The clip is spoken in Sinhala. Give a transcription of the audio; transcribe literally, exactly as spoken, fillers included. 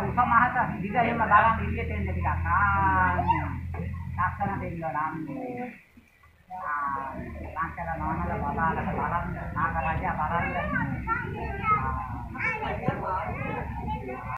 උස මහත දිග එහෙම බලන් එළියට එන්න ටිකක්. ආ. ලස්සන දෙන්නෝ නම්. ආ. ලංකල නෝනල බබාලට බලන්න නාගරාජා බලන්න. ආ.